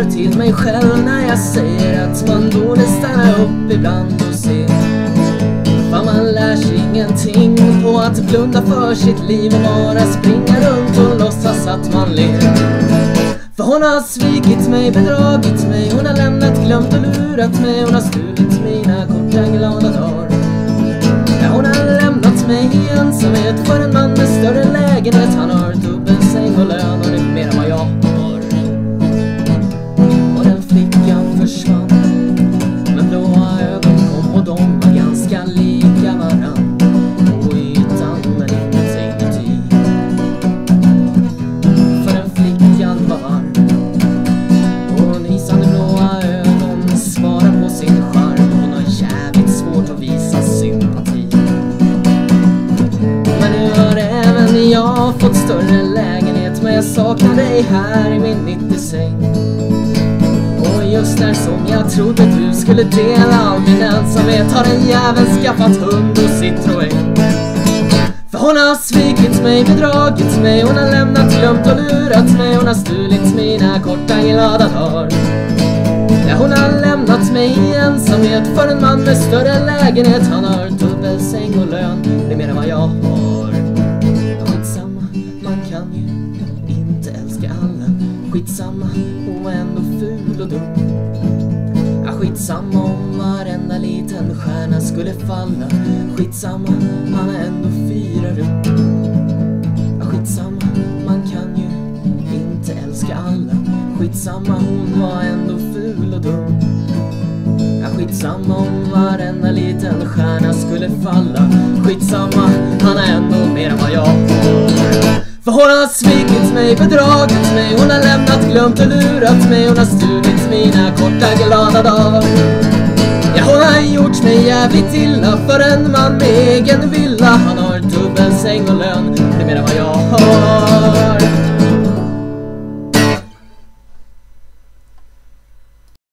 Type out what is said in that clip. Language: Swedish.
pratar till mig själv när jag säger att man borde stanna upp ibland och se. För man lär sig ingenting på att blunda för sitt liv och bara springa runt och låtsas att man ler. För hon har svikit mig, bedragit mig, hon har lämnat, glömt och lurat mig, hon har stulit mina korta glada dagar. Ja, hon har lämnat mig i ensamhet för en man med större lägenhet. Han har dubbelsäng och lön och det är mer än vad jag har. Och den flickan försvann, men blåa ögon kom och de var ganska lika varann. Och ytan men ingenting uti. För den flickan var varm och nysande blåa ögon svarar på sin charm. Hon har jävligt svårt att visa sympati. Men nu har även jag fått större lägenhet, men jag saknar dig här i min 90-säng. Och just där som jag trodde du skulle dela all min ensamhet har en jävel skaffat hund och Citroën. För hon har svikit mig, bedragit mig, hon har lämnat, glömt och lurat mig, hon har stulit mina korta glada dagar. Ja, hon har lämnat mig i ensamhet för en man med större lägenhet. Han har dubbelsäng och lön, det är mer än vad jag har. Skitsamma, man kan ju inte älska alla. Skitsamma, hon var ändå ful och dum. Ja, skitsamma om varenda liten stjärna skulle falla. Skitsamma, han är ändå 4 rum. Ja, skitsamma, man kan ju inte älska alla. Skitsamma, hon var ändå ful och dum. Ja, skitsamma om varenda liten stjärna skulle falla. Skitsamma, han är ändå mer än vad jag har. För hon har svikit mig, bedragit mig, hon har lämnat, glömt och lurat mig, hon har stulit mina korta glada dagar. Ja, hon har gjort mig jävligt illa för en man med egen villa. Han har dubbelsäng och lön, det är mer än vad jag har.